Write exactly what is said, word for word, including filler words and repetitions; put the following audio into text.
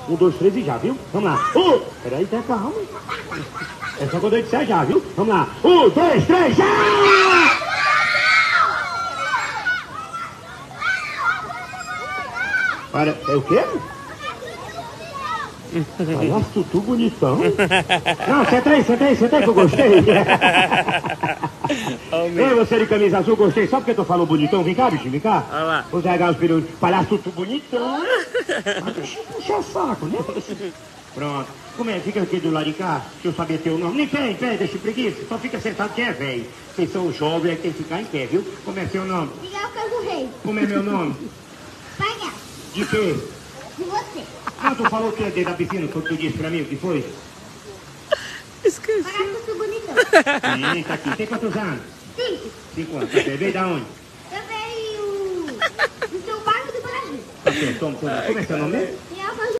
Um, dois, três e já, viu? Vamos lá. Um, peraí, tá calma. É só quando eu disser já, viu? Vamos lá. Um, dois, três, já! Para, é o quê? Palhaço tutu bonitão. Não, senta aí, senta aí, senta aí que eu gostei. Ei, você de camisa azul, gostei só porque tu falou bonitão. Vem cá, bichinho, vem cá. Olha lá. Vou pegar os períodos. Palhaço tutu bonitão. Mas deixa eu puxar o saco, né? Pronto. Como é? Fica aqui do lado de cá. Deixa eu saber teu nome. Nem pé, em pé, deixa preguiça. Só fica sentado que é velho. Vocês são jovens, é que tem que ficar em pé, viu? Como é seu nome? Miguel Cango Rei. Como é meu nome? Palhaço. De quê? De você. Ah, tu falou que é dentro da piscina, foi o que tu disse pra mim, o que foi? Esqueci. Palhaço tudo bonitão. Sim, tá aqui. Tem quantos anos? Cinco. Cinco anos. Tá bem? Veio da onde? Eu veio do seu bairro do Brasil. Tá certo, toma, toma. Como é seu nome?